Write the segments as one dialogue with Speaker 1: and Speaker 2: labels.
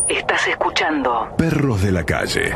Speaker 1: Estás escuchando
Speaker 2: Perros de la Calle.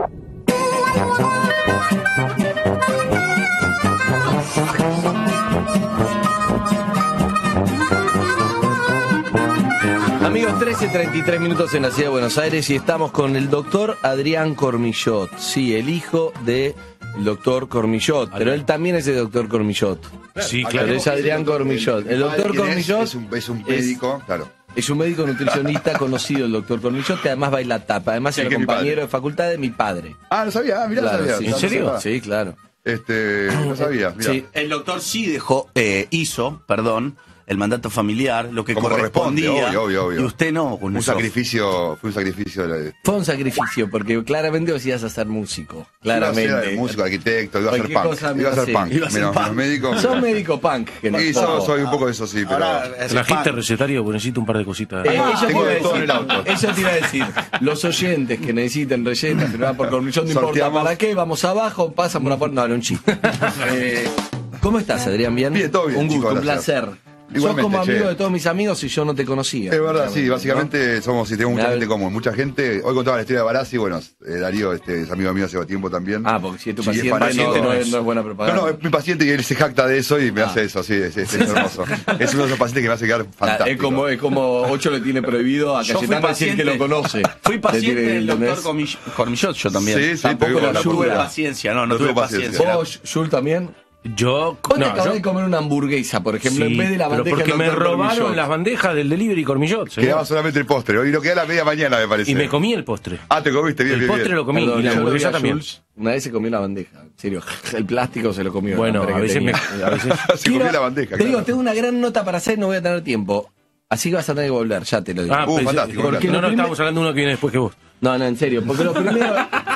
Speaker 3: Amigos, 13:33 minutos en la ciudad de Buenos Aires y estamos con el doctor Adrián Cormillot. Sí, el hijo del doctor Cormillot, pero él también es el doctor Cormillot.
Speaker 4: Sí,
Speaker 3: Pero
Speaker 4: claro.
Speaker 3: es Adrián Cormillot. El doctor Cormillot
Speaker 5: es un médico, claro.
Speaker 3: es un médico nutricionista conocido, el doctor Cormillot, que además baila tapa. Además
Speaker 5: Sí,
Speaker 3: es
Speaker 5: que
Speaker 3: el
Speaker 5: mi padre.
Speaker 3: compañero de facultad de mi padre.
Speaker 5: Ah, no sabía, mirá,
Speaker 3: Claro,
Speaker 5: no sabía.
Speaker 3: sí.
Speaker 4: ¿En
Speaker 5: No
Speaker 4: serio?
Speaker 5: sabía.
Speaker 3: Sí, claro.
Speaker 5: No sabía, mirá.
Speaker 3: Sí.
Speaker 6: El doctor sí hizo, el mandato familiar, lo que
Speaker 5: Como
Speaker 6: correspondía.
Speaker 5: corresponde, obvio.
Speaker 6: Y usted no, con
Speaker 5: Un
Speaker 6: eso.
Speaker 5: sacrificio, fue un sacrificio de la...
Speaker 3: Fue un sacrificio, porque claramente vos ibas a ser músico. Claramente.
Speaker 5: Músico, arquitecto, iba a ser
Speaker 3: Cualquier
Speaker 5: punk.
Speaker 3: cosa
Speaker 5: Iba a ser
Speaker 3: sí.
Speaker 5: punk.
Speaker 6: Iba a ser
Speaker 5: Menos
Speaker 6: punk.
Speaker 5: médico.
Speaker 3: Sos médico punk. Que no
Speaker 5: Sí, soy un poco de eso, sí, pero...
Speaker 4: Trajiste recetario, porque necesito un par de cositas.
Speaker 3: Eso te
Speaker 5: tengo
Speaker 3: iba a
Speaker 5: de todo
Speaker 3: decir,
Speaker 5: en el auto.
Speaker 3: eso te iba a decir. Los oyentes que necesiten recetas, que no van por Cormillot, no importa
Speaker 5: Sorteamos.
Speaker 3: para qué, vamos abajo, pasan por la puerta. No, era un chiste. ¿Cómo estás, Adrián? ¿Bien?
Speaker 5: Bien, todo bien,
Speaker 3: Un gusto,
Speaker 5: chicos,
Speaker 3: un
Speaker 5: gracias.
Speaker 3: placer.
Speaker 5: Igualmente,
Speaker 3: Sos como amigo
Speaker 5: che.
Speaker 3: de todos mis amigos y yo no te conocía.
Speaker 5: Es verdad, sí,
Speaker 3: ¿no?
Speaker 5: básicamente somos, tenemos mucha
Speaker 3: Me
Speaker 5: gente
Speaker 3: hab-
Speaker 5: común, mucha gente. Hoy contaba la historia de Barassi, bueno, Darío es amigo mío hace tiempo también.
Speaker 3: Ah, porque si es tu
Speaker 5: Sí, es
Speaker 3: paciente,
Speaker 5: fanático.
Speaker 3: no es buena propaganda.
Speaker 5: No, es mi paciente y él se jacta de eso y me hace eso, sí, es hermoso. Es uno de esos pacientes que me hace quedar fantástico.
Speaker 3: Es como Ocho le tiene prohibido a
Speaker 6: Yo fui
Speaker 3: Cayetano decir que lo conoce.
Speaker 6: Fui paciente
Speaker 3: Le tiene-
Speaker 6: del doctor
Speaker 3: ¿entendés?
Speaker 6: Cormillot, yo también.
Speaker 5: Sí, sí,
Speaker 3: Tampoco
Speaker 5: tuvimos
Speaker 3: la
Speaker 5: la
Speaker 3: ayuda.
Speaker 6: tuve
Speaker 5: oportunidad.
Speaker 6: paciencia, no
Speaker 5: No
Speaker 6: tuve
Speaker 5: tuvo
Speaker 6: paciencia.
Speaker 5: paciencia.
Speaker 3: ¿Vos, Jul, también?
Speaker 4: Yo.
Speaker 3: Hoy te
Speaker 4: No,
Speaker 3: acabas
Speaker 4: yo.
Speaker 3: de comer una hamburguesa, por ejemplo,
Speaker 4: Sí,
Speaker 3: en vez de la
Speaker 4: pero
Speaker 3: bandeja
Speaker 4: porque
Speaker 3: del
Speaker 4: me
Speaker 3: doctor
Speaker 4: robaron
Speaker 3: Cormillot.
Speaker 4: las bandejas del delivery Cormillot. señor.
Speaker 5: Quedaba solamente el postre. Y lo queda a la media mañana, me parece.
Speaker 4: Y me comí el postre.
Speaker 5: Ah, te comiste, bien,
Speaker 4: El
Speaker 5: bien.
Speaker 4: postre
Speaker 5: bien.
Speaker 4: lo comí
Speaker 3: Perdón,
Speaker 4: y la
Speaker 3: yo lo vi
Speaker 4: hamburguesa
Speaker 3: a
Speaker 4: también.
Speaker 3: Jules, una vez se comió la bandeja. En serio, el plástico se lo comió.
Speaker 4: Bueno,
Speaker 3: la hambre
Speaker 4: a
Speaker 3: que
Speaker 4: veces
Speaker 3: tenía.
Speaker 4: a veces.
Speaker 5: Se comió la bandeja.
Speaker 3: Te digo,
Speaker 5: claro.
Speaker 3: tengo una gran nota para hacer, no voy a tener tiempo. Así que vas a tener que volver, ya te lo digo.
Speaker 4: Ah,
Speaker 5: fantástico,
Speaker 3: porque
Speaker 4: No,
Speaker 3: lo
Speaker 4: estamos hablando de uno que viene después que vos.
Speaker 3: No, en serio, porque lo primero...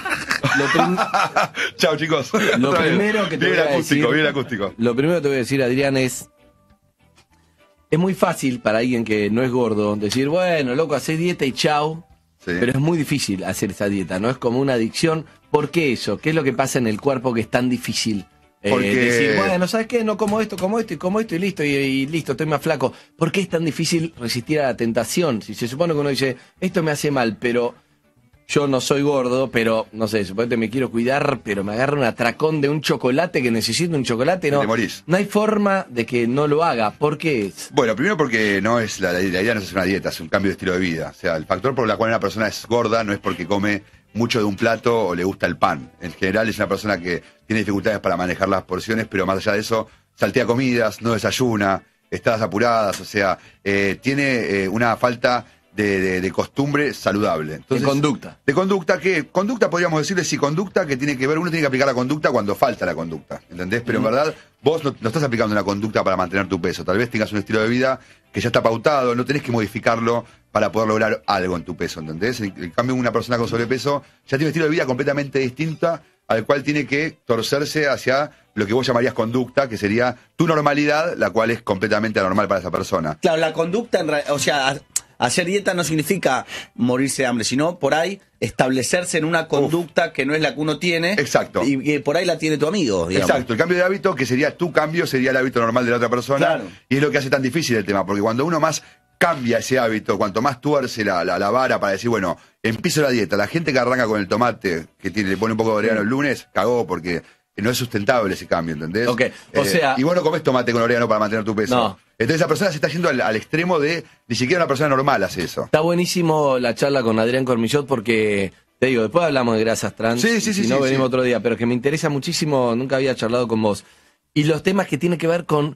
Speaker 5: Chao, chicos.
Speaker 3: Lo
Speaker 5: Otra vez.
Speaker 3: primero que te
Speaker 5: Bien
Speaker 3: voy a
Speaker 5: acústico,
Speaker 3: decir-
Speaker 5: bien acústico.
Speaker 3: Lo primero que te voy a decir, Adrián, es muy fácil para alguien que no es gordo decir, bueno, loco, hacé dieta y chau.
Speaker 5: Sí.
Speaker 3: Pero es muy difícil hacer esa dieta, ¿no? Es como una adicción. ¿Por qué eso? ¿Qué es lo que pasa en el cuerpo que es tan difícil?
Speaker 5: Porque-
Speaker 3: Decir, bueno, ¿sabes qué? No como esto y listo, y listo, estoy más flaco. ¿Por qué es tan difícil resistir a la tentación? Si se supone que uno dice, esto me hace mal, pero yo no soy gordo, pero, no sé, suponete me quiero cuidar, pero me agarra un atracón de un chocolate que necesito un chocolate, no.
Speaker 5: Te morís.
Speaker 3: No hay forma de que no lo haga. ¿Por qué?
Speaker 5: Bueno, primero porque no es la idea no es hacer una dieta, es un cambio de estilo de vida. O sea, el factor por el cual una persona es gorda no es porque come mucho de un plato o le gusta el pan. En general es una persona que tiene dificultades para manejar las porciones, pero más allá de eso, saltea comidas, no desayuna, estadas apuradas, o sea, tiene una falta de costumbre saludable. Entonces,
Speaker 3: De conducta.
Speaker 5: De conducta podríamos decirle, sí, conducta que tiene que ver, uno tiene que aplicar la conducta cuando falta la conducta, ¿entendés? Pero en verdad vos no estás aplicando una conducta para mantener tu peso, tal vez tengas un estilo de vida que ya está pautado, no tenés que modificarlo para poder lograr algo en tu peso, ¿entendés? En cambio, una persona con sobrepeso ya tiene un estilo de vida completamente distinto al cual tiene que torcerse hacia lo que vos llamarías conducta, que sería tu normalidad, la cual es completamente anormal para esa persona.
Speaker 6: Claro, la conducta, o sea, hacer dieta no significa morirse de hambre, sino por ahí establecerse en una conducta que no es la que uno tiene.
Speaker 5: Exacto.
Speaker 6: Y que por ahí la tiene tu amigo, digamos.
Speaker 5: Exacto, el cambio de hábito, que sería tu cambio, sería el hábito normal de la otra persona.
Speaker 6: Claro.
Speaker 5: Y es lo que hace tan difícil el tema, porque cuando uno más cambia ese hábito, cuanto más tuerce la vara para decir, bueno, empiezo la dieta, la gente que arranca con el tomate, que le pone un poco de orégano el lunes, cagó porque no es sustentable ese cambio, ¿entendés?
Speaker 3: Ok, o sea-
Speaker 5: Y vos no comés tomate con orégano para mantener tu peso.
Speaker 3: No.
Speaker 5: Entonces esa persona se está yendo al extremo de, ni siquiera una persona normal hace eso.
Speaker 3: Está buenísimo la charla con Adrián Cormillot porque, te digo, después hablamos de grasas trans.
Speaker 5: Sí, sí, sí,
Speaker 3: Si no,
Speaker 5: sí,
Speaker 3: venimos
Speaker 5: sí.
Speaker 3: otro día, pero que me interesa muchísimo, nunca había charlado con vos. Y los temas que tienen que ver con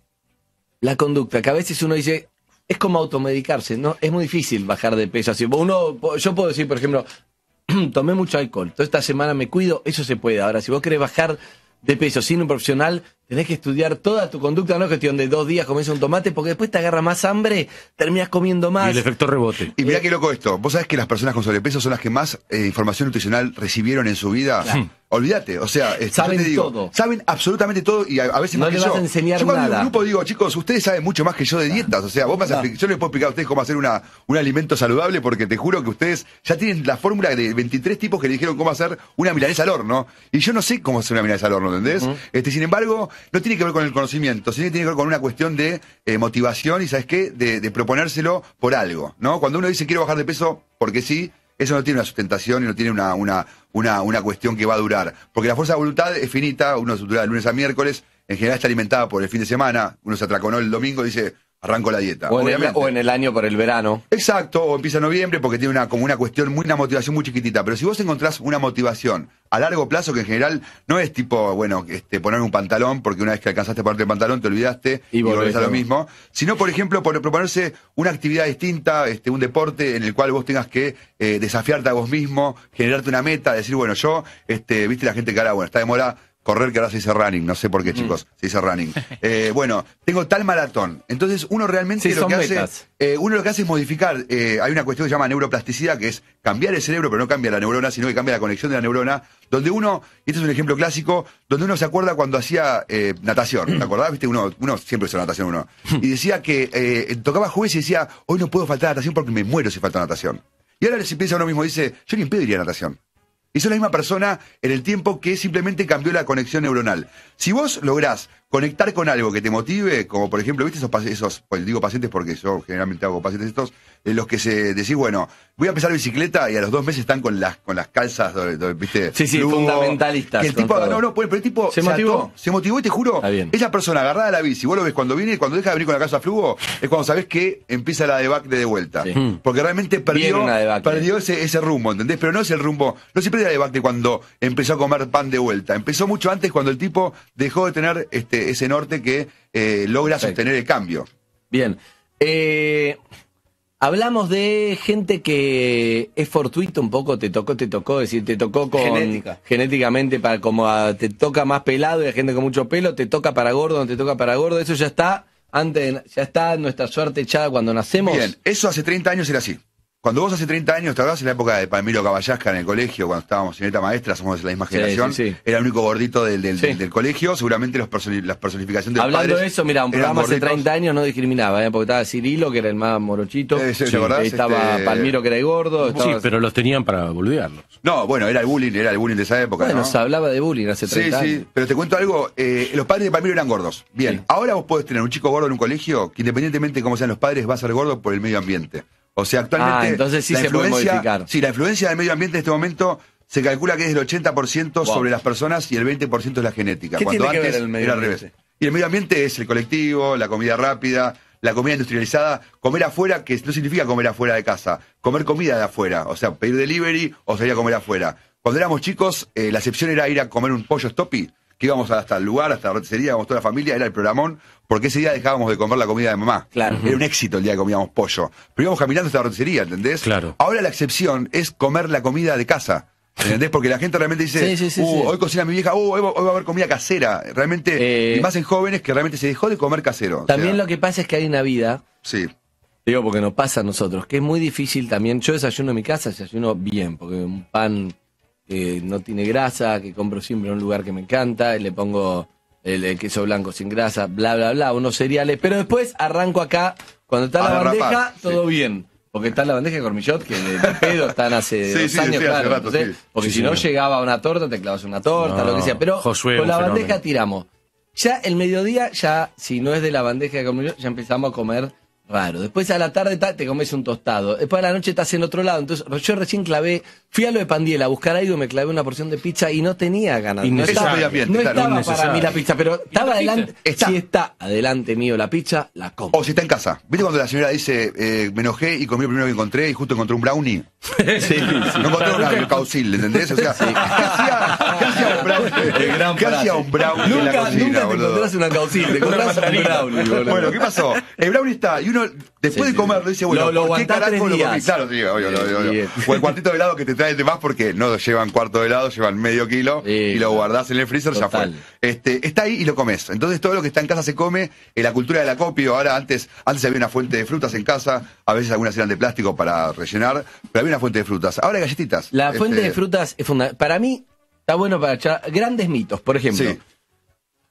Speaker 3: la conducta, que a veces uno dice, es como automedicarse, ¿no? Es muy difícil bajar de peso así. Yo puedo decir, por ejemplo, tomé mucho alcohol, toda esta semana me cuido, eso se puede. Ahora, si vos querés bajar de peso sin un profesional, tenés que estudiar toda tu conducta, no es cuestión de 2 días comes un tomate, porque después te agarra más hambre, terminás comiendo
Speaker 4: Y
Speaker 3: más.
Speaker 4: el efecto rebote.
Speaker 5: Y mirá qué loco esto. ¿Vos sabés que las personas con sobrepeso son las que más información nutricional recibieron en su vida?
Speaker 3: Claro.
Speaker 5: Olvídate, o sea,
Speaker 3: Saben
Speaker 5: yo te digo,
Speaker 3: todo.
Speaker 5: saben absolutamente todo y a veces
Speaker 3: No
Speaker 5: más que
Speaker 3: le vas
Speaker 5: yo.
Speaker 3: a enseñar
Speaker 5: yo cuando en
Speaker 3: nada.
Speaker 5: un grupo digo, chicos, ustedes saben mucho más que yo de dietas, o sea, vos me vas a explicar- yo les puedo explicar a ustedes cómo hacer un alimento saludable porque te juro que ustedes ya tienen la fórmula de 23 tipos que le dijeron cómo hacer una milanesa al horno y yo no sé cómo hacer una milanesa al horno, ¿entendés? Sin embargo, no tiene que ver con el conocimiento, sino que tiene que ver con una cuestión de motivación y, ¿sabes qué? De proponérselo por algo, ¿no? Cuando uno dice quiero bajar de peso porque sí, eso no tiene una sustentación y no tiene una cuestión que va a durar. Porque la fuerza de voluntad es finita, uno se dura de lunes a miércoles, en general está alimentada por el fin de semana, uno se atraconó el domingo y dice, arranco la dieta.
Speaker 3: O en el año por el verano.
Speaker 5: Exacto, o empieza en noviembre porque tiene como una cuestión, una motivación muy chiquitita. Pero si vos encontrás una motivación a largo plazo, que en general no es tipo, bueno, poner un pantalón, porque una vez que alcanzaste a ponerte el pantalón te olvidaste y volvés a lo mismo, sino, por ejemplo, proponerse una actividad distinta, un deporte en el cual vos tengas que desafiarte a vos mismo, generarte una meta, decir, bueno, yo, viste la gente que ahora, bueno, está de moda correr, que ahora se dice running, no sé por qué, chicos, se dice running. Bueno, tengo tal maratón. Entonces, uno realmente
Speaker 3: sí,
Speaker 5: lo que hace es modificar. Hay una cuestión que se llama neuroplasticidad, que es cambiar el cerebro, pero no cambia la neurona, sino que cambia la conexión de la neurona, donde uno, y este es un ejemplo clásico, donde uno se acuerda cuando hacía natación, ¿te acordás? Viste, uno siempre hizo natación, y decía que tocaba jueves y decía, hoy no puedo faltar a natación porque me muero si falta natación. Y ahora se piensa uno mismo, dice, yo ni en pedo iría a natación. Y sos la misma persona en el tiempo que simplemente cambió la conexión neuronal. Si vos lográs conectar con algo que te motive, como por ejemplo, ¿viste esos pues digo pacientes porque yo generalmente hago pacientes estos, los que se decís, bueno, voy a empezar bicicleta y a los 2 meses están con las calzas, ¿viste?
Speaker 3: Sí, fundamentalistas.
Speaker 5: Que el tipo, pero el tipo
Speaker 3: se
Speaker 5: motivó y te juro, esa persona agarrada a la bici, vos lo ves cuando deja de venir con la calza flujo, es cuando sabés que empieza la debacle de vuelta. Sí. Porque realmente perdió ese rumbo, ¿entendés? Pero no es el rumbo, no se pierde la debacle cuando empezó a comer pan de vuelta. Empezó mucho antes cuando el tipo dejó de tener ese norte que logra sostener el cambio.
Speaker 3: Bien. Hablamos de gente que es fortuito un poco, te tocó, es decir, te tocó genéticamente te toca más pelado y hay gente con mucho pelo, te toca para gordo, no te toca para gordo, eso ya está nuestra suerte echada cuando nacemos.
Speaker 5: Bien, eso hace 30 años era así. Cuando vos hace 30 años, ¿te acordás en la época de Palmiro Caballasca en el colegio, cuando estábamos señorita maestra, somos de la misma generación? Sí. Era el único gordito del colegio, seguramente las personificaciones de los
Speaker 3: Hablando
Speaker 5: padres
Speaker 3: de eso, mira, un programa hace 30 años no discriminaba, porque estaba Cirilo, que era el más morochito, estaba Palmiro, que era el gordo.
Speaker 4: Sí, pero los tenían para boludearlos.
Speaker 5: No, bueno, era el bullying de esa época,
Speaker 3: bueno,
Speaker 5: ¿no?
Speaker 3: se hablaba de bullying hace 30 años. Sí,
Speaker 5: pero te cuento algo, los padres de Palmiro eran gordos. Bien, ahora vos podés tener un chico gordo en un colegio que independientemente de cómo sean los padres, va a ser gordo por el medio ambiente. O sea, actualmente
Speaker 3: entonces sí se puede modificar.
Speaker 5: Sí, la influencia del medio ambiente en este momento se calcula que es del 80% sobre las personas y el 20% es la genética.
Speaker 3: ¿Qué
Speaker 5: cuando
Speaker 3: tiene
Speaker 5: antes
Speaker 3: que ver el medio
Speaker 5: era al revés. Y el medio ambiente es el colectivo, la comida rápida, la comida industrializada, comer afuera, que no significa comer afuera de casa, comer comida de afuera, o sea, pedir delivery o salir a comer afuera. Cuando éramos chicos, la excepción era ir a comer un pollo Stoppy, que íbamos hasta el lugar, hasta la roticería, íbamos toda la familia, era el programón, porque ese día dejábamos de comer la comida de mamá.
Speaker 3: Claro.
Speaker 5: Era un éxito el día que comíamos pollo. Pero íbamos caminando hasta la roticería, ¿entendés?
Speaker 4: Claro.
Speaker 5: Ahora la excepción es comer la comida de casa. ¿Entendés? Porque la gente realmente dice, hoy cocina mi vieja, hoy va a haber comida casera. Realmente, y más en jóvenes que realmente se dejó de comer casero.
Speaker 3: También lo que pasa es que hay una vida,
Speaker 5: sí.
Speaker 3: Digo, porque nos pasa a nosotros, que es muy difícil también. Yo desayuno en mi casa, desayuno bien, porque un pan que no tiene grasa, que compro siempre en un lugar que me encanta, y le pongo el queso blanco sin grasa, bla, bla, bla, unos cereales, pero después arranco acá, cuando está la bandeja, todo bien. Porque está la bandeja de Cormillot, que de pedo están hace 2 años, claro.
Speaker 5: Rato,
Speaker 3: entonces, porque si no llegaba a una torta, te clavas una torta, lo que sea. Pero
Speaker 4: Josué,
Speaker 3: con la bandeja tiramos. Ya el mediodía, si no es de la bandeja de Cormillot, ya empezamos a comer raro. Después a la tarde te comes un tostado. Después a la noche estás en otro lado. Entonces yo recién fui a lo de Pandiela a buscar algo, me clavé una porción de pizza y no tenía ganas. No estaba para mí la pizza, pero estaba adelante. Si está adelante mío la pizza, la como.
Speaker 5: O si está en casa. ¿Viste cuando la señora dice, me enojé y comí lo primero que encontré y justo encontré un brownie?
Speaker 3: Sí.
Speaker 5: No encontré un caucil, ¿entendés? O sea, ¿qué hacía un brownie? ¿Qué hacía un brownie en la cocina,
Speaker 3: nunca te encontrás una caucil, te encontrás un brownie, boludo.
Speaker 5: Bueno, ¿qué pasó? El brownie está, y uno después de comerlo dice, bueno,
Speaker 3: ¿por qué carajo lo comí?
Speaker 5: Claro, sí, obvio. O el cuartito de helado que te trae de más porque no llevan cuarto de helado, llevan medio kilo y lo guardás en el freezer, ya fue. Está ahí y lo comes. Entonces todo lo que está en casa se come, la cultura del acopio, ahora antes había una fuente de frutas en casa, a veces algunas eran de plástico para rellenar, pero había una fuente de frutas. Ahora hay galletitas.
Speaker 3: La fuente de frutas es fundamental. Para mí, está bueno para echar grandes mitos, por ejemplo. Sí.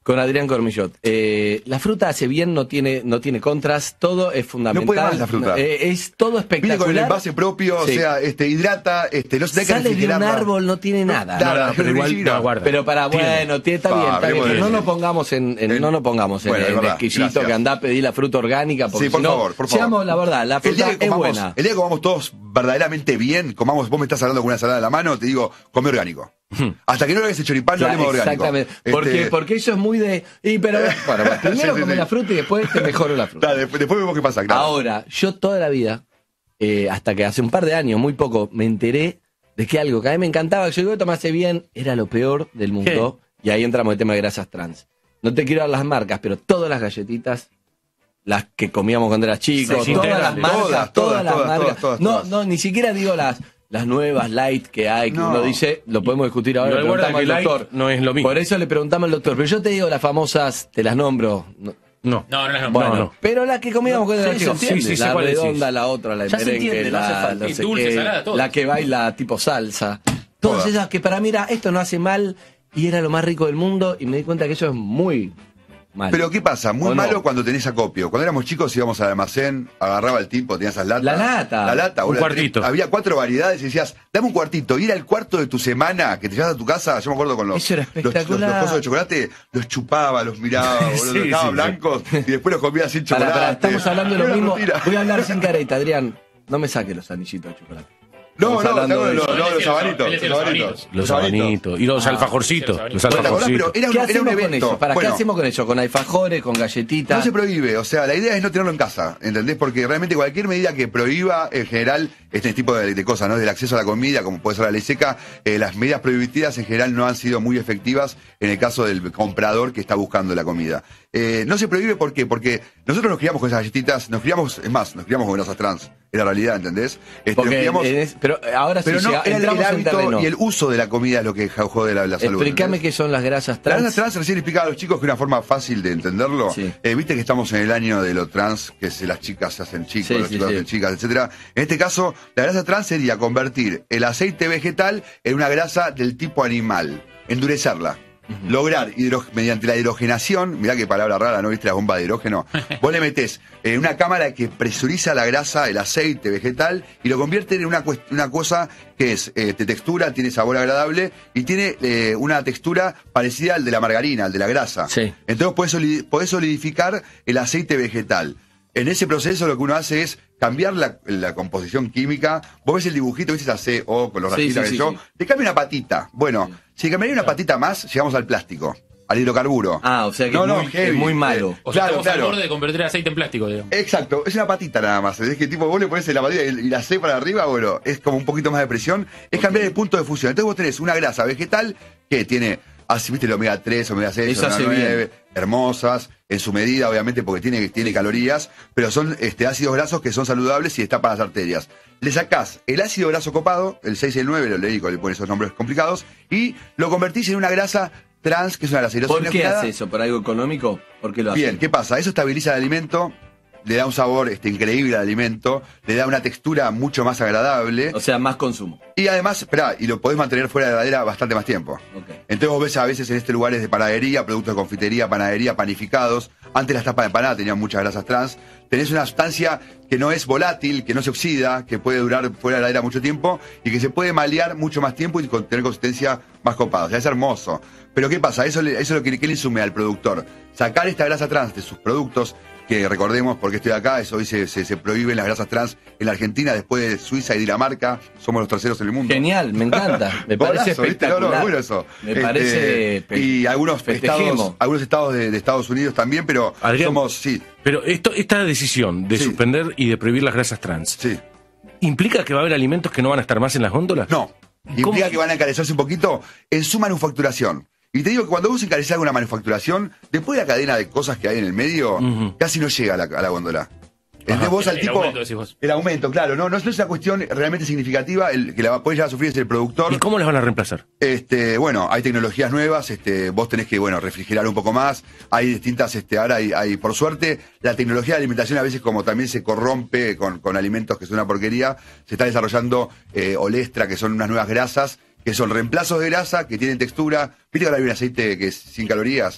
Speaker 3: Con Adrián Cormillot. La fruta hace bien, no tiene contras, todo es fundamental.
Speaker 5: No puede más la fruta.
Speaker 3: Es todo
Speaker 5: Viene
Speaker 3: espectacular.
Speaker 5: con el envase propio,
Speaker 3: Sí.
Speaker 5: o sea, hidrata, no se tiene que
Speaker 3: Sale de un
Speaker 5: refrigerarla.
Speaker 3: árbol, no tiene nada.
Speaker 5: Nada,
Speaker 4: pero igual no aguarda.
Speaker 3: Pero para, bueno, está bien, está bien.
Speaker 5: veremos
Speaker 3: Pero
Speaker 5: de
Speaker 3: no
Speaker 5: eso.
Speaker 3: nos pongamos no nos pongamos
Speaker 5: Bueno, es
Speaker 3: en
Speaker 5: verdad,
Speaker 3: exquisito
Speaker 5: gracias.
Speaker 3: que anda a pedir la fruta orgánica, porque
Speaker 5: Sí, por
Speaker 3: si no,
Speaker 5: favor, por
Speaker 3: seamos
Speaker 5: favor.
Speaker 3: la verdad, la
Speaker 5: El día
Speaker 3: fruta
Speaker 5: que
Speaker 3: es
Speaker 5: comamos-
Speaker 3: buena.
Speaker 5: El día que comamos todos verdaderamente bien, vos me estás hablando con una ensalada en la mano, te digo, come orgánico. Hasta que no hagas el choripán, no hablemos de orgánico.
Speaker 3: Exactamente. Porque eso es muy de. Pero bueno, primero
Speaker 5: Sí,
Speaker 3: come
Speaker 5: sí.
Speaker 3: la fruta y después te mejoro la fruta.
Speaker 5: Dale, después vemos qué pasa, claro.
Speaker 3: Ahora, yo toda la vida, hasta que hace un par de años, muy poco, me enteré de que algo que a mí me encantaba, que yo digo, tomarse bien, era lo peor del mundo. Y ahí entramos en el tema de grasas trans. No te quiero dar las marcas, pero todas las galletitas, las que comíamos cuando eras chico,
Speaker 4: Sí,
Speaker 3: todas las
Speaker 4: integrales.
Speaker 3: marcas,
Speaker 5: Todas,
Speaker 3: las
Speaker 5: todas,
Speaker 3: marcas.
Speaker 5: todas,
Speaker 3: no,
Speaker 5: todas.
Speaker 3: no, ni siquiera digo las nuevas light que hay, que
Speaker 5: No.
Speaker 3: uno dice, lo podemos discutir ahora, le
Speaker 4: Igual guarda
Speaker 3: preguntamos
Speaker 4: que
Speaker 3: al
Speaker 4: light
Speaker 3: doctor.
Speaker 4: no es lo mismo.
Speaker 3: Por eso le preguntamos al doctor. Pero yo te digo las famosas, te las nombro.
Speaker 4: No.
Speaker 1: No, no,
Speaker 3: Bueno,
Speaker 4: no.
Speaker 3: pero las que comíamos cuando
Speaker 4: Sí,
Speaker 3: era
Speaker 4: se
Speaker 3: chico.
Speaker 4: entiende. Sí, sí, sé
Speaker 3: La
Speaker 4: cuál decís.
Speaker 3: redonda, la otra, la de
Speaker 6: Ya se
Speaker 3: merengue,
Speaker 6: entiende, no hace falta.
Speaker 3: no
Speaker 1: Y
Speaker 3: sé
Speaker 1: dulce,
Speaker 3: qué,
Speaker 1: salada, todas.
Speaker 3: la que baila tipo salsa. Todas
Speaker 5: Todas.
Speaker 3: esas que para mí era, esto no hace mal y era lo más rico del mundo y me di cuenta que eso es muy mal.
Speaker 5: Pero ¿qué pasa? Muy
Speaker 3: ¿O no?
Speaker 5: malo cuando tenés acopio. Cuando éramos chicos íbamos al almacén, agarraba el tipo, tenía esas latas.
Speaker 3: La lata.
Speaker 5: La lata,
Speaker 4: Un
Speaker 5: boludo.
Speaker 4: cuartito.
Speaker 5: Había 4 variedades y decías, dame un cuartito. Ir al cuarto de tu semana, que te llevas a tu casa, yo me acuerdo con los,
Speaker 3: Eso era
Speaker 5: los
Speaker 3: espectacular.
Speaker 5: cosos de chocolate, los chupaba, los miraba, boludo,
Speaker 4: Sí,
Speaker 5: los dejaba
Speaker 4: sí,
Speaker 5: blancos y después los comía sin chocolate.
Speaker 3: Pará, estamos hablando de lo
Speaker 5: Era
Speaker 3: mismo.
Speaker 5: mentira.
Speaker 3: Voy a hablar sin careta, Adrián. No me saque los anillitos de chocolate.
Speaker 5: No,
Speaker 3: Estamos
Speaker 5: no,
Speaker 3: hablando de
Speaker 5: los
Speaker 3: eso.
Speaker 5: los sabanitos.
Speaker 1: Él decía
Speaker 5: Los
Speaker 1: los
Speaker 5: sabanitos.
Speaker 4: Los abanitos. Y los alfajorcitos.
Speaker 1: sí, los
Speaker 4: Los
Speaker 5: ¿Te acordás?
Speaker 4: alfajorcitos.
Speaker 5: Pero
Speaker 3: ¿Qué
Speaker 5: era un
Speaker 3: hacemos con
Speaker 5: evento.
Speaker 3: eso? ¿Para
Speaker 5: Bueno,
Speaker 3: qué hacemos con eso? ¿Con alfajores, con galletitas?
Speaker 5: No se prohíbe, o sea, la idea es no tenerlo en casa, ¿entendés? Porque realmente cualquier medida que prohíba, en general, este tipo de cosas, ¿no? Del acceso a la comida, como puede ser la ley seca, las medidas prohibitivas en general no han sido muy efectivas en el caso del comprador que está buscando la comida. No se prohíbe, ¿por qué? Porque nosotros nos criamos con esas galletitas, nos criamos con grasas trans, es la realidad, ¿entendés? Nos
Speaker 3: Porque
Speaker 5: criamos-
Speaker 3: pero ahora
Speaker 5: pero
Speaker 3: sí
Speaker 5: no,
Speaker 3: llega-
Speaker 5: era el
Speaker 3: entramos en
Speaker 5: hábito
Speaker 3: terreno.
Speaker 5: y el uso de la comida es lo que jode la salud.
Speaker 3: Explícame
Speaker 5: ¿entendés?
Speaker 3: qué son las grasas
Speaker 5: La
Speaker 3: trans.
Speaker 5: grasa trans recién explicaba a los chicos que una forma fácil de entenderlo.
Speaker 3: Sí.
Speaker 5: Viste que estamos en el año de lo trans, que las chicas se hacen chicos,
Speaker 3: Sí,
Speaker 5: los
Speaker 3: sí,
Speaker 5: chicos
Speaker 3: sí.
Speaker 5: se hacen chicas, etcétera. En este caso, la grasa trans sería convertir el aceite vegetal en una grasa del tipo animal, endurecerla. Lograr mediante la hidrogenación, mirá qué palabra rara, ¿no viste la bomba de hidrógeno? Vos le metés una cámara que presuriza la grasa, el aceite vegetal, y lo convierte en una cosa que es de textura, tiene sabor agradable y tiene una textura parecida al de la margarina, al de la grasa.
Speaker 3: Sí.
Speaker 5: Entonces podés solidificar el aceite vegetal. En ese proceso lo que uno hace es cambiar la composición química. Vos ves el dibujito, viste esa C-O con los
Speaker 3: Sí,
Speaker 5: rayitas
Speaker 3: sí,
Speaker 5: que
Speaker 3: sí,
Speaker 5: yo.
Speaker 3: sí.
Speaker 5: Le cambia una patita. Bueno, si cambiaría una patita más, llegamos al plástico, al hidrocarburo.
Speaker 3: Ah, o sea que es muy malo.
Speaker 1: O sea,
Speaker 5: Claro,
Speaker 1: estamos al
Speaker 5: claro.
Speaker 1: borde de convertir el aceite en plástico, digamos.
Speaker 5: Exacto, es una patita nada más. Es que tipo, vos le pones la patita y la C para arriba, bueno, es como un poquito más de presión. Es cambiar el punto de fusión. Entonces vos tenés una grasa vegetal que tiene, así viste el omega 3, omega 6,
Speaker 3: Eso
Speaker 5: omega
Speaker 3: hace
Speaker 5: 9,
Speaker 3: bien.
Speaker 5: hermosas, en su medida, obviamente, porque tiene calorías, pero son ácidos grasos que son saludables y está para las arterias. Le sacás el ácido graso copado, el 6 y el 9, lo leí, le ponen esos nombres complicados, y lo convertís en una grasa trans, que es una grasa
Speaker 3: ¿Por qué
Speaker 5: hidrogenada.
Speaker 3: hace eso? ¿Por algo económico? ¿Por qué lo hace?
Speaker 5: Bien, ¿qué pasa? Eso estabiliza el alimento, le da un sabor increíble al alimento, le da una textura mucho más agradable.
Speaker 3: O sea, más consumo.
Speaker 5: Y además, esperá, y lo podés mantener fuera de la heladera bastante más tiempo.
Speaker 3: Ok.
Speaker 5: Entonces vos ves a veces en lugares de panadería, productos de confitería, panadería, panificados. Antes las tapas de empanada tenían muchas grasas trans. Tenés una sustancia que no es volátil, que no se oxida, que puede durar fuera de la heladera mucho tiempo y que se puede malear mucho más tiempo y tener consistencia más copada. O sea, es hermoso. Pero ¿qué pasa? Eso es lo que le insume al productor. Sacar esta grasa trans de sus productos, que recordemos, porque estoy acá, hoy se prohíben las grasas trans en la Argentina, después de Suiza y Dinamarca, somos los terceros en el mundo.
Speaker 3: Genial, me encanta. Me
Speaker 5: Golazo,
Speaker 3: parece
Speaker 5: ¿viste?
Speaker 3: espectacular.
Speaker 5: No, bueno eso.
Speaker 3: Me parece.
Speaker 5: Y algunos
Speaker 3: festejemos.
Speaker 5: estados de Estados Unidos también, pero
Speaker 4: Adrián.
Speaker 5: somos, sí,
Speaker 4: Pero esta decisión de
Speaker 5: Sí.
Speaker 4: suspender y de prohibir las grasas trans,
Speaker 5: sí.
Speaker 4: ¿implica que va a haber alimentos que no van a estar más en las góndolas?
Speaker 5: No. Implica
Speaker 4: ¿Cómo?
Speaker 5: que van a encarecerse un poquito en su manufacturación. Y te digo que cuando vos encareces alguna manufacturación, después de la cadena de cosas que hay en el medio, casi no llega a la góndola. Entonces vos al
Speaker 1: El
Speaker 5: tipo.
Speaker 1: aumento, decís vos.
Speaker 5: El aumento, claro, no es una cuestión realmente significativa, el que la puede llegar a sufrir es el productor.
Speaker 4: ¿Y cómo las van a reemplazar?
Speaker 5: Bueno, hay tecnologías nuevas, vos tenés que, refrigerar un poco más, hay distintas, ahora hay, por suerte, la tecnología de alimentación a veces como también se corrompe con alimentos que son una porquería, se está desarrollando olestra, que son unas nuevas grasas, que son reemplazos de grasa, que tienen textura, viste que ahora hay un aceite que es sin calorías,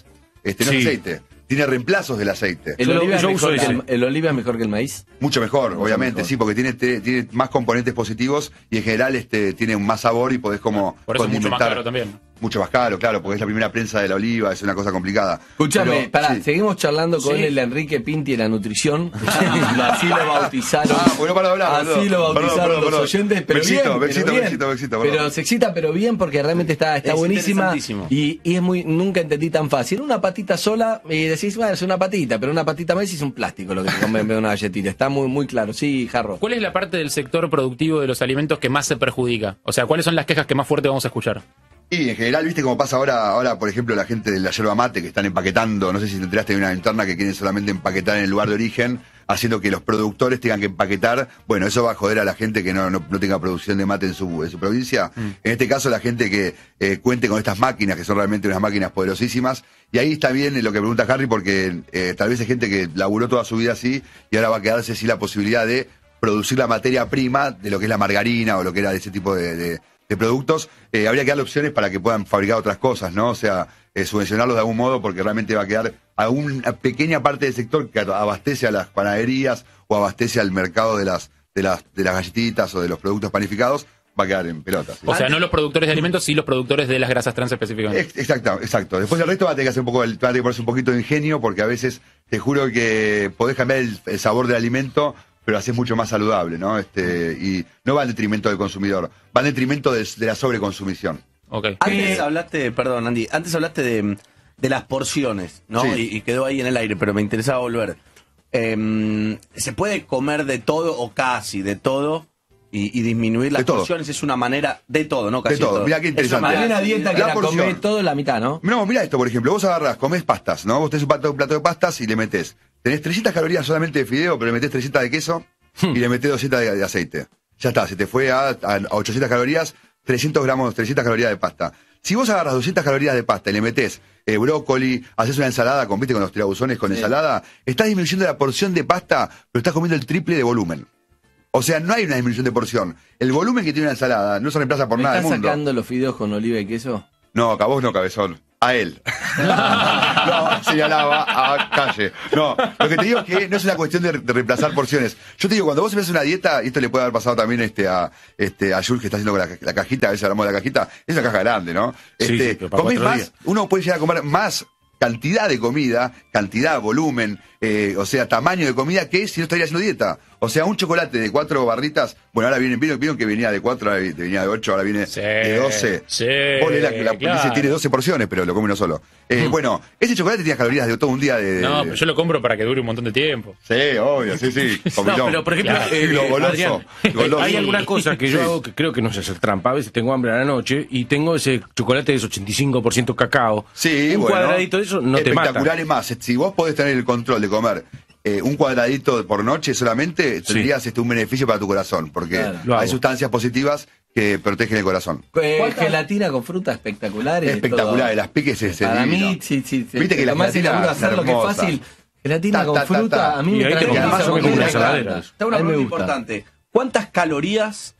Speaker 5: no es
Speaker 4: Sí.
Speaker 5: aceite. Tiene reemplazos del aceite.
Speaker 3: ¿El
Speaker 4: Yo
Speaker 3: oliva, es
Speaker 4: uso
Speaker 3: mejor
Speaker 4: ese.
Speaker 3: ¿El oliva es mejor que el maíz?
Speaker 5: Mucho mejor, obviamente,
Speaker 3: mejor.
Speaker 5: sí, porque tiene más componentes positivos y en general tiene más sabor y podés como
Speaker 1: Por eso es mucho más
Speaker 5: condimentar.
Speaker 1: caro también.
Speaker 5: Mucho más caro, claro, porque es la primera prensa de la oliva, es una cosa complicada.
Speaker 3: Escúchame,
Speaker 5: Pero,
Speaker 3: pará,
Speaker 5: sí.
Speaker 3: seguimos charlando con
Speaker 1: Sí.
Speaker 3: el Enrique Pinti de la nutrición. Así lo bautizaron.
Speaker 5: Ah, bueno, para hablar,
Speaker 3: Así lo
Speaker 5: boludo.
Speaker 3: bautizaron
Speaker 5: Perdón.
Speaker 3: los oyentes, pero
Speaker 5: Bexito,
Speaker 3: bien.
Speaker 5: bexito,
Speaker 3: pero bien.
Speaker 5: bexito, bexito, perdón.
Speaker 3: Pero se excita, pero bien, porque realmente está
Speaker 6: Es
Speaker 3: buenísima.
Speaker 6: interesantísimo.
Speaker 3: Y es muy, nunca entendí tan fácil. Una patita sola, y decís, bueno, es una patita, pero una patita más es un plástico lo que te comes en vez de una galletita. Está muy, muy claro. Sí, Jarro.
Speaker 1: ¿Cuál es la parte del sector productivo de los alimentos que más se perjudica? O sea, ¿cuáles son las quejas que más fuerte vamos a escuchar?
Speaker 5: Y en general, viste cómo pasa ahora, por ejemplo, la gente de la yerba mate que están empaquetando, no sé si te enteraste de una interna que quieren solamente empaquetar en el lugar de origen, haciendo que los productores tengan que empaquetar. Bueno, eso va a joder a la gente que no tenga producción de mate en su provincia. En este caso, la gente que cuente con estas máquinas, que son realmente unas máquinas poderosísimas. Y ahí está bien lo que pregunta Harry, porque tal vez hay gente que laburó toda su vida así y ahora va a quedarse sin la posibilidad de producir la materia prima de lo que es la margarina o lo que era de ese tipo de productos. Habría que darle opciones para que puedan fabricar otras cosas, ¿no? O sea, subvencionarlos de algún modo, porque realmente va a quedar a una pequeña parte del sector que abastece a las panaderías o abastece al mercado de las galletitas o de los productos panificados, va a quedar en pelotas. ¿sí?
Speaker 1: O sea, no los productores de alimentos, sí los productores de las grasas trans específicamente.
Speaker 5: Exacto. Después el resto va a tener que hacer va a tener que ponerse un poquito de ingenio, porque a veces te juro que podés cambiar el sabor del alimento, pero haces mucho más saludable, ¿no? Y no va en detrimento del consumidor, va en detrimento de la sobreconsumición.
Speaker 1: Ok.
Speaker 6: Antes hablaste, perdón, Andy, antes hablaste de las porciones, ¿no?
Speaker 5: Sí.
Speaker 6: Y quedó ahí en el aire, pero me interesaba volver. ¿Se puede comer de todo o casi de todo y disminuir las
Speaker 5: De todo.
Speaker 6: porciones? Es una manera de todo, ¿no? Casi
Speaker 5: De todo. Mirá qué interesante.
Speaker 3: Hay una dieta que
Speaker 5: La
Speaker 3: la
Speaker 5: porción.
Speaker 3: come todo en la mitad, ¿no?
Speaker 5: No, mira esto, por ejemplo, vos agarrás, comés pastas, ¿no? Vos tenés un plato de pastas y le metés. Tenés 300 calorías solamente de fideo, pero le metés 300 de queso y le metés 200 de aceite. Ya está, se te fue a 800 calorías, 300 calorías de pasta. Si vos agarras 200 calorías de pasta y le metés brócoli, haces una ensalada, ¿viste? Con los tirabuzones con ensalada, estás disminuyendo la porción de pasta, pero estás comiendo el triple de volumen. O sea, no hay una disminución de porción. El volumen que tiene una ensalada no se reemplaza por
Speaker 3: ¿Me
Speaker 5: nada del
Speaker 3: estás
Speaker 5: mundo.
Speaker 3: sacando los fideos con oliva y queso?
Speaker 5: No, a vos no, cabezón. A él. No, señalaba a Calle. No, lo que te digo es que no es una cuestión de reemplazar porciones. Yo te digo, cuando vos empezás una dieta, y esto le puede haber pasado también a Jules, que está haciendo con la cajita, a veces hablamos de la cajita, es una caja grande, ¿no?
Speaker 4: Sí, sí, pero para
Speaker 5: comés
Speaker 4: 4
Speaker 5: más,
Speaker 4: días.
Speaker 5: uno puede llegar a comer más cantidad de comida, cantidad, volumen, o sea, tamaño de comida, que si no estaría haciendo dieta. O sea, un chocolate de 4 barritas, bueno, ahora vieron que venía de 4, ahora venía de 8, ahora viene
Speaker 1: Sí,
Speaker 5: de 12.
Speaker 1: sí,
Speaker 5: Vos lees
Speaker 1: claro.
Speaker 5: dice tiene 12 porciones, pero lo come uno solo. Bueno, ese chocolate tiene calorías de todo un día de...
Speaker 1: No, pero yo lo compro para que dure un montón de tiempo.
Speaker 5: Sí, obvio, sí.
Speaker 4: No,
Speaker 5: comilón.
Speaker 4: pero por ejemplo,
Speaker 1: Claro.
Speaker 5: Goloso,
Speaker 4: Adrián,
Speaker 5: goloso.
Speaker 4: hay alguna cosa que yo
Speaker 5: Sí.
Speaker 4: hago que creo que no es hacer trampa. A veces tengo hambre a la noche y tengo ese chocolate de 85% cacao.
Speaker 5: Sí,
Speaker 4: un
Speaker 5: bueno.
Speaker 4: cuadradito de eso no te mata.
Speaker 5: Espectacular, es más, si vos podés tener el control de comer un cuadradito por noche solamente, tendrías un beneficio para tu corazón, porque
Speaker 3: Claro.
Speaker 4: Lo
Speaker 5: hay
Speaker 4: hago.
Speaker 5: sustancias positivas que protegen el corazón.
Speaker 3: Gelatina con fruta espectacular.
Speaker 5: Espectacular, las piques es
Speaker 3: Para
Speaker 5: divino.
Speaker 3: mí, sí.
Speaker 5: Viste que la
Speaker 3: lo más
Speaker 5: gelatina
Speaker 3: seguro
Speaker 5: es
Speaker 3: hacer lo que es
Speaker 5: hermosa.
Speaker 3: fácil. Gelatina
Speaker 5: Ta,
Speaker 3: con
Speaker 5: ta, ta,
Speaker 3: fruta,
Speaker 5: ta.
Speaker 3: a mí
Speaker 4: Y
Speaker 3: me
Speaker 4: ahí te
Speaker 3: tranquiliza.
Speaker 5: comes
Speaker 3: porque
Speaker 5: como
Speaker 3: me
Speaker 5: una
Speaker 3: encanta.
Speaker 4: ensaladera.
Speaker 6: Está una
Speaker 3: A mí me
Speaker 6: pregunta
Speaker 3: gusta.
Speaker 6: importante. ¿Cuántas calorías?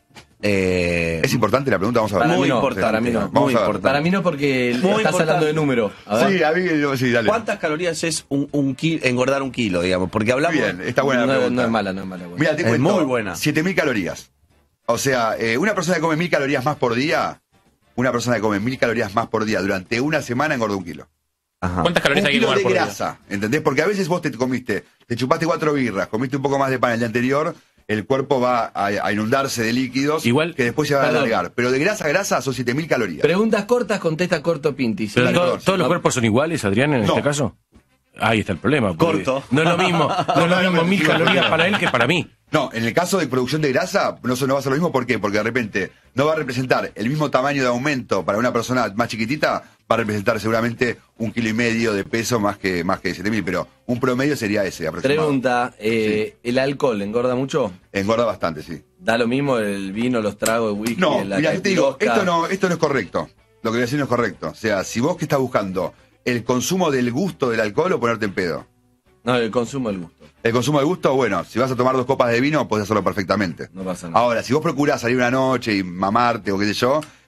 Speaker 5: ¿Es importante la pregunta? Vamos a ver.
Speaker 3: Para mí
Speaker 6: Muy
Speaker 3: no,
Speaker 6: importante.
Speaker 3: para mí no.
Speaker 5: Vamos
Speaker 6: Muy
Speaker 5: a ver.
Speaker 6: importante.
Speaker 3: Para mí no, porque
Speaker 6: Muy
Speaker 3: estás
Speaker 6: importante.
Speaker 3: hablando de número. A ver.
Speaker 5: Sí, a mí, sí, dale.
Speaker 6: ¿Cuántas calorías es engordar un kilo, digamos? Porque hablamos...
Speaker 5: Bien, está buena la
Speaker 3: no,
Speaker 5: pregunta.
Speaker 3: no es mala, no es mala.
Speaker 5: Mira, te
Speaker 6: Es
Speaker 5: cuento,
Speaker 6: muy buena.
Speaker 5: 7.000 calorías. O sea, una persona que come 1.000 calorías más por día, una persona que come 1.000 calorías más por día durante una semana engorda 1 kilo.
Speaker 6: Ajá.
Speaker 1: ¿Cuántas calorías
Speaker 5: Un
Speaker 1: hay que
Speaker 5: kilo
Speaker 1: comer
Speaker 5: de
Speaker 1: por día?
Speaker 5: grasa, ¿entendés? Porque a veces vos te chupaste 4 birras, comiste un poco más de pan el día anterior, el cuerpo va a inundarse de líquidos
Speaker 4: Igual-
Speaker 5: que después se van a
Speaker 3: Perdón.
Speaker 5: alargar. Pero de grasa a grasa son 7.000 calorías.
Speaker 3: Preguntas cortas, contesta corto Pinti.
Speaker 4: Pero
Speaker 5: Dale, perdón.
Speaker 4: todos los cuerpos son iguales, Adrián, en
Speaker 5: No.
Speaker 4: este caso. Ahí está el problema. porque
Speaker 6: Corto.
Speaker 4: No es lo mismo, no es lo mismo 1.000 calorías para él que para mí.
Speaker 5: No, en el caso de producción de grasa, no va a ser lo mismo. ¿Por qué? Porque de repente no va a representar el mismo tamaño de aumento para una persona más chiquitita, va a representar seguramente 1,5 kilos de peso más que 7.000, pero un promedio sería ese aproximadamente.
Speaker 3: Pregunta, ¿el alcohol engorda mucho?
Speaker 5: Engorda bastante, sí.
Speaker 3: ¿Da lo mismo el vino, los tragos, el whisky?
Speaker 5: No,
Speaker 3: la
Speaker 5: mira, yo te digo,
Speaker 3: caipirosca?
Speaker 5: esto no es correcto. Lo que voy a decir no es correcto. O sea, si vos que estás buscando el consumo del gusto del alcohol o ponerte en pedo.
Speaker 3: No, el consumo del gusto.
Speaker 5: El consumo del gusto, bueno, si vas a tomar 2 copas de vino, podés hacerlo perfectamente.
Speaker 3: No pasa nada.
Speaker 5: Ahora, si vos procurás salir una noche y mamarte o qué sé yo,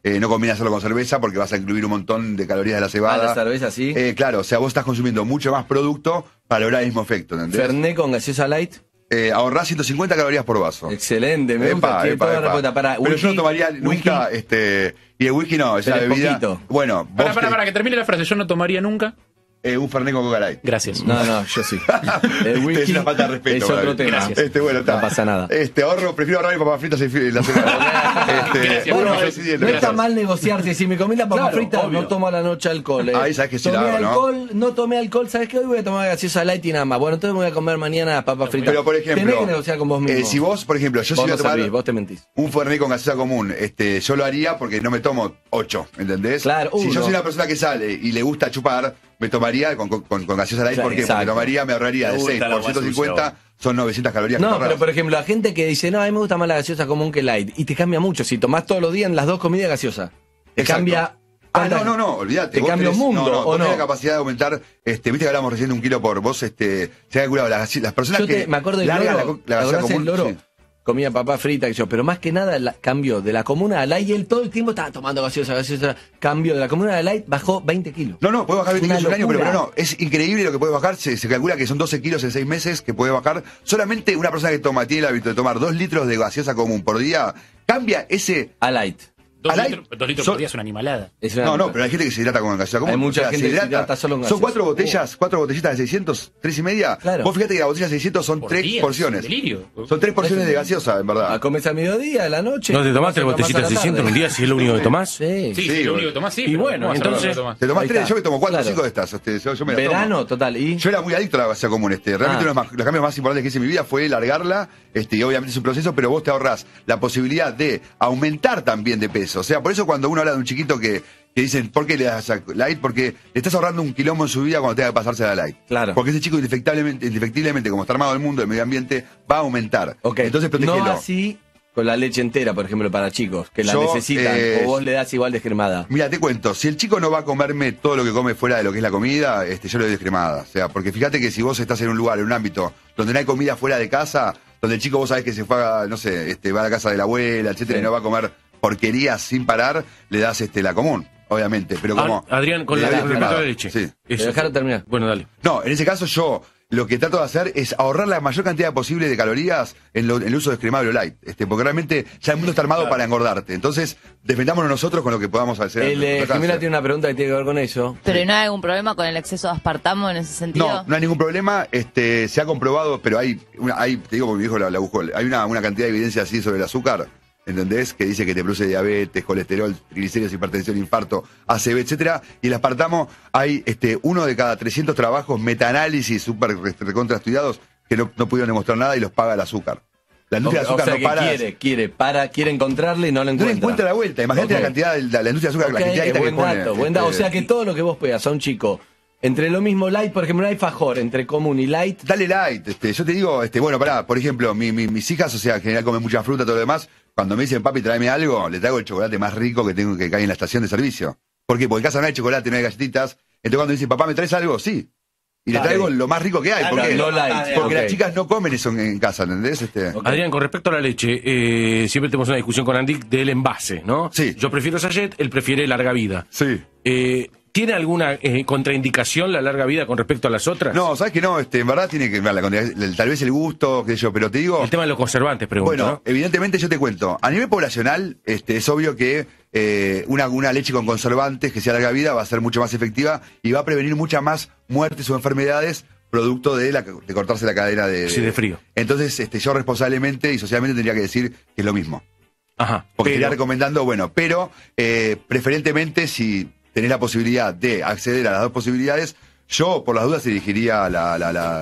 Speaker 5: no conviene hacerlo con cerveza porque vas a incluir un montón de calorías de la cebada.
Speaker 3: La cerveza sí.
Speaker 5: Claro, o sea, vos estás consumiendo mucho más producto para lograr el mismo efecto, ¿entendés?
Speaker 3: Fernet con gaseosa light.
Speaker 5: Ahorrás 150 calorías por vaso.
Speaker 3: Excelente, me gusta. Tiene toda la respuesta. Para
Speaker 5: pero yo no tomaría nunca, y el whisky no, es una bebida.
Speaker 3: Poquito.
Speaker 5: Bueno,
Speaker 1: Para que termine la frase, yo no tomaría nunca.
Speaker 5: un Fernet con Coca Light.
Speaker 1: Gracias.
Speaker 3: No, yo sí. El whisky
Speaker 5: Es una falta de respeto.
Speaker 3: es otro tema.
Speaker 1: Gracias.
Speaker 5: Bueno, está.
Speaker 3: No pasa nada.
Speaker 5: Prefiero ahorrar mi papas fritas la semana.
Speaker 1: Gracias,
Speaker 3: Bueno,
Speaker 1: Bruno,
Speaker 3: no está mal negociarte. Si me comí la papa
Speaker 6: Claro,
Speaker 3: frita,
Speaker 6: obvio.
Speaker 3: no tomo a la noche alcohol.
Speaker 5: Ahí sabes que sí la hago, ¿no?
Speaker 3: alcohol, no tomé alcohol. ¿Sabes qué? Hoy voy a tomar gaseosa light y nada más. Bueno, entonces me voy a comer mañana papas fritas.
Speaker 5: Pero, por ejemplo,
Speaker 3: tenés que negociar con vos mismo.
Speaker 5: si vos, por ejemplo, yo
Speaker 3: vos
Speaker 5: si voy a
Speaker 3: no
Speaker 5: tomar
Speaker 3: servís, vos te mentís.
Speaker 5: un Fernet con gaseosa común, yo lo haría porque no me tomo 8, ¿entendés?
Speaker 3: Claro,
Speaker 5: si yo
Speaker 3: uno.
Speaker 5: soy una persona que sale y le gusta chupar, me tomaría con gaseosa light.
Speaker 3: Claro,
Speaker 5: ¿Por qué?
Speaker 3: exacto.
Speaker 5: Porque me ahorraría de
Speaker 6: Me
Speaker 5: 6
Speaker 6: gusta la
Speaker 5: por 150,
Speaker 6: guasulla.
Speaker 5: son 900 calorías. que
Speaker 3: No,
Speaker 5: ahorrás.
Speaker 3: pero por ejemplo, la gente que dice, no, a mí me gusta más la gaseosa común que light. Y te cambia mucho. Si tomás todos los días en las dos comidas gaseosa. Te
Speaker 5: Exacto.
Speaker 3: cambia.
Speaker 5: No, olvídate.
Speaker 3: ¿Te
Speaker 5: vos
Speaker 3: cambia un mundo,
Speaker 5: no,
Speaker 3: o
Speaker 5: vos tenés
Speaker 3: no?
Speaker 5: la capacidad de aumentar, viste que hablamos recién de 1 kilo por vos, se ha calculado, las personas que
Speaker 3: me acuerdo del
Speaker 5: largan
Speaker 3: loro.
Speaker 5: la gaseosa
Speaker 3: ¿Acordás
Speaker 5: común,
Speaker 3: el loro?
Speaker 5: sí.
Speaker 3: Comía papá frita, que yo, pero más que nada cambió de la comuna a light y él todo el tiempo estaba tomando gaseosa. Cambio de la comuna a light, bajó 20 kilos.
Speaker 5: No, puede bajar 20
Speaker 3: Una
Speaker 5: kilos en un año, pero
Speaker 3: locura.
Speaker 5: no, es increíble lo que puede bajar, se calcula que son 12 kilos en 6 meses que puede bajar. Solamente una persona que tiene el hábito de tomar 2 litros de gaseosa común por día, cambia ese...
Speaker 3: A light.
Speaker 1: 2
Speaker 5: Alay,
Speaker 1: litros, 2 litros
Speaker 5: son-
Speaker 1: por día es una animalada.
Speaker 3: Es una-
Speaker 5: No, pero hay gente que se hidrata con gaseosa común.
Speaker 3: Hay mucha gente que se hidrata solo con
Speaker 5: Son
Speaker 3: gaseosa.
Speaker 5: 4 botellas, 4 botellitas de 600, 3 y media.
Speaker 3: Claro.
Speaker 5: Vos fíjate que la botella de 600 son
Speaker 1: Por
Speaker 5: 3
Speaker 1: día,
Speaker 5: porciones.
Speaker 1: es un delirio.
Speaker 5: Son 3 porciones de gaseosa, en verdad.
Speaker 3: A comes a mediodía, a la noche.
Speaker 4: ¿No te tomás 3
Speaker 3: Tomás a la
Speaker 4: botellitas de 600 en un
Speaker 3: tarde.
Speaker 4: día si es lo único que tomás?
Speaker 3: Sí.
Speaker 1: Sí,
Speaker 5: Sí,
Speaker 1: lo
Speaker 5: bueno.
Speaker 1: único que tomás, sí.
Speaker 4: Y
Speaker 1: pero
Speaker 4: bueno,
Speaker 1: ¿cómo vas a saber lo
Speaker 4: entonces-
Speaker 1: que tomás?
Speaker 5: Te tomás
Speaker 3: Ahí
Speaker 5: 3,
Speaker 3: está.
Speaker 5: yo me tomo 4 o
Speaker 3: Claro.
Speaker 5: 5 de estas. Yo me las tomo.
Speaker 3: Verano, total. Y
Speaker 5: Yo era muy adicto a la gaseosa común. Realmente uno de los cambios más importantes que hice en mi vida fue largarla. Y obviamente es un proceso, pero vos te ahorrás la posibilidad de aumentar también de peso. O sea, por eso cuando uno habla de un chiquito que dicen, ¿por qué le das a light? Porque le estás ahorrando un quilombo en su vida cuando tenga que pasarse a la light.
Speaker 3: Claro.
Speaker 5: Porque ese chico indefectiblemente, como está armado el mundo, el medio ambiente, va a aumentar.
Speaker 3: Ok.
Speaker 5: Entonces, protégelo.
Speaker 3: No así con la leche entera, por ejemplo, para chicos, que la
Speaker 5: Yo,
Speaker 3: necesitan. O vos le das igual descremada.
Speaker 5: Mira, te cuento, si el chico no va a comerme todo lo que come fuera de lo que es la comida, yo le doy descremada. O sea, porque fíjate que si vos estás en un lugar, en un ámbito donde no hay comida fuera de casa, donde el chico vos sabés que se fue a, no sé, va a la casa de la abuela, etcétera,
Speaker 3: Sí.
Speaker 5: y no va a comer porquerías sin parar, le das la común, obviamente. Pero como.
Speaker 4: Adrián, con
Speaker 5: le doy
Speaker 4: respecto a
Speaker 5: descremada.
Speaker 4: la leche.
Speaker 5: Sí.
Speaker 4: Eso.
Speaker 3: Dejar terminar.
Speaker 4: Bueno, dale.
Speaker 5: No, en ese caso yo lo que trato de hacer es ahorrar la mayor cantidad posible de calorías en el uso de descremable o light. Porque realmente ya el mundo está armado para engordarte. Entonces, defendámonos nosotros con lo que podamos hacer. en nuestro
Speaker 3: Jimena
Speaker 5: alcance.
Speaker 3: tiene una pregunta que tiene que ver con eso.
Speaker 2: Pero ¿y no hay algún problema con el exceso de aspartamo en ese sentido?
Speaker 5: No hay ningún problema. Se ha comprobado, pero te digo porque mi hijo la buscó, hay una cantidad de evidencia así sobre el azúcar, ¿entendés? Que dice que te produce diabetes, colesterol, triglicéridos, hipertensión, infarto, ACV, etcétera. Y el aspartamo, hay 1 de cada 300 trabajos, metaanálisis súper recontra estudiados, que no pudieron demostrar nada y los paga el azúcar. La industria del
Speaker 3: O
Speaker 5: azúcar
Speaker 3: sea
Speaker 5: no
Speaker 3: que
Speaker 5: para.
Speaker 3: quiere encontrarle y no lo
Speaker 5: No
Speaker 3: encuentra.
Speaker 5: le encuentra la vuelta. Imagínate
Speaker 3: Ok.
Speaker 5: la cantidad de la industria del azúcar, la
Speaker 3: Ok,
Speaker 5: cantidad de guita que
Speaker 3: buen
Speaker 5: pone.
Speaker 3: dato, buen dato. O sea que todo lo que vos pegas a un chico, entre lo mismo light, por ejemplo, no hay fajor, entre común y light.
Speaker 5: Dale light, yo te digo, bueno, pará, por ejemplo, mis hijas, o sea, en general comen mucha fruta, todo lo demás, cuando me dicen, papi, tráeme algo, le traigo el chocolate más rico que tengo que caer en la estación de servicio. ¿Por qué? Porque en casa no hay chocolate, no hay galletitas, entonces cuando dicen, papá, ¿me traes algo? Sí. Y le
Speaker 3: Dale.
Speaker 5: traigo lo más rico que hay,
Speaker 6: Claro,
Speaker 5: ¿por qué?
Speaker 3: no light.
Speaker 5: Porque
Speaker 3: Ok.
Speaker 5: las chicas no comen eso en casa, ¿entendés?
Speaker 3: Ok.
Speaker 4: Adrián, con respecto a la leche, siempre tenemos una discusión con Andy del envase, ¿no?
Speaker 5: Sí.
Speaker 4: Yo prefiero sachet, él prefiere larga vida.
Speaker 5: Sí.
Speaker 4: ¿Tiene alguna contraindicación la larga vida con respecto a las otras?
Speaker 5: No, ¿sabes que no? En verdad tiene que ver tal vez el gusto, qué sé yo, pero te digo...
Speaker 4: El tema de los conservantes, pregunto,
Speaker 5: Bueno,
Speaker 4: ¿no?
Speaker 5: evidentemente yo te cuento. A nivel poblacional, es obvio que una leche con conservantes que sea larga vida va a ser mucho más efectiva y va a prevenir muchas más muertes o enfermedades producto de cortarse la cadena de
Speaker 4: frío.
Speaker 5: Entonces, yo responsablemente y socialmente tendría que decir que es lo mismo.
Speaker 4: Ajá.
Speaker 5: Porque
Speaker 4: pero-
Speaker 5: estaría recomendando, pero preferentemente si tenés la posibilidad de acceder a las dos posibilidades, yo por las dudas elegiría la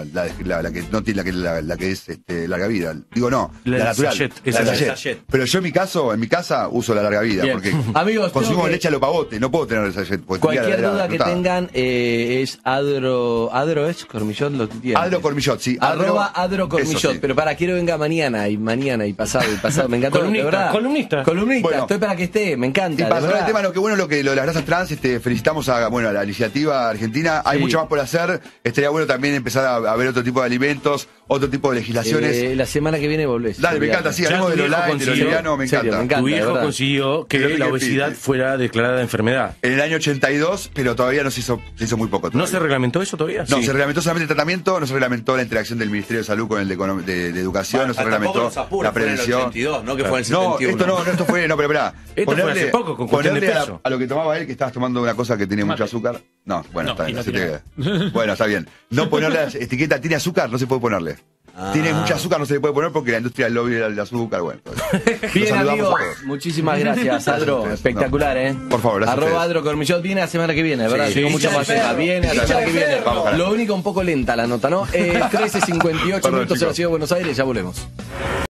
Speaker 5: que no tiene la que es larga vida. Digo no,
Speaker 4: La
Speaker 5: la natural.
Speaker 4: sachet,
Speaker 5: la
Speaker 4: esa
Speaker 5: sachet.
Speaker 6: sachet.
Speaker 5: Pero yo en mi casa uso la larga vida
Speaker 3: Bien.
Speaker 5: porque
Speaker 3: Amigos,
Speaker 5: consumo
Speaker 3: tengo que-
Speaker 5: leche a lo pavote, no puedo tener el sachet. porque
Speaker 3: Cualquier
Speaker 5: tendría
Speaker 3: duda que
Speaker 5: frutada.
Speaker 3: tengan es Adro es Cormillot lo tiene.
Speaker 5: Adro Cormillot, sí.
Speaker 3: Arroba Adro Cormillot.
Speaker 5: Eso sí.
Speaker 3: Pero para quiero venga mañana y pasado. Me encantó.
Speaker 4: Columnista,
Speaker 3: de verdad.
Speaker 4: columnista.
Speaker 3: Columnista,
Speaker 5: Bueno.
Speaker 3: estoy para que esté, me encanta.
Speaker 5: Sí,
Speaker 3: de
Speaker 5: para cerrar el
Speaker 3: verdad.
Speaker 5: tema, lo de las grasas trans, felicitamos a la iniciativa argentina. Hay
Speaker 3: Sí.
Speaker 5: mucho más por hacer. Estaría bueno también empezar a ver otro tipo de alimentos otro tipo de legislaciones.
Speaker 3: La semana que viene volvés.
Speaker 5: Dale, me encanta, sí,
Speaker 4: Ya
Speaker 5: hablemos
Speaker 4: tu
Speaker 5: de lo
Speaker 4: viejo
Speaker 5: light, de lo
Speaker 4: consiguió-
Speaker 5: liviano, me
Speaker 3: en serio,
Speaker 5: encanta.
Speaker 3: me encanta.
Speaker 4: Tu
Speaker 3: de
Speaker 4: viejo
Speaker 3: verdad.
Speaker 4: consiguió que
Speaker 5: Es lo que
Speaker 4: la
Speaker 5: quiero
Speaker 4: obesidad
Speaker 5: decir.
Speaker 4: fuera declarada enfermedad.
Speaker 5: En el año 82, pero todavía no se hizo muy poco.
Speaker 4: ¿No
Speaker 5: todavía.
Speaker 4: se reglamentó eso todavía?
Speaker 5: No,
Speaker 4: Sí.
Speaker 5: se reglamentó solamente el tratamiento, no se reglamentó la interacción del Ministerio de Salud con el de Educación, no se reglamentó la prevención.
Speaker 6: Fue en el 82, no que fue en el
Speaker 5: No,
Speaker 6: 71.
Speaker 5: esto fue, no, pero esperá.
Speaker 4: Esto fue hace poco, con cuestión de
Speaker 5: ponerle
Speaker 4: peso.
Speaker 5: a lo que tomaba él, que estabas tomando una cosa que tiene mucho
Speaker 1: Mate.
Speaker 5: azúcar. No, bueno,
Speaker 1: No,
Speaker 5: está bien.
Speaker 1: y no
Speaker 5: así
Speaker 1: tiene
Speaker 5: bueno, está bien. No ponerle la etiqueta, tiene azúcar, no se puede ponerle. Tiene mucho azúcar, no se le puede poner porque la industria del lobby del azúcar, bueno.
Speaker 3: Bien,
Speaker 5: saludamos
Speaker 3: amigos,
Speaker 5: a todos.
Speaker 3: muchísimas gracias, Adro.
Speaker 5: No.
Speaker 3: Espectacular, ¿eh?
Speaker 5: Por favor, gracias a
Speaker 3: Arroba
Speaker 5: ustedes.
Speaker 3: Adro Cormillot viene la semana que viene, ¿verdad?
Speaker 5: Sí.
Speaker 3: Tengo mucha
Speaker 6: Hincha
Speaker 3: más
Speaker 6: de
Speaker 3: temas.
Speaker 6: perro.
Speaker 3: Viene la
Speaker 6: Hincha
Speaker 3: semana
Speaker 6: de
Speaker 3: que viene.
Speaker 5: perro. Vamos,
Speaker 3: Lo único, un poco lenta la nota, ¿no? 13:58
Speaker 5: Perdón,
Speaker 3: minutos en la
Speaker 5: chicos.
Speaker 3: ciudad de Buenos Aires, ya volvemos.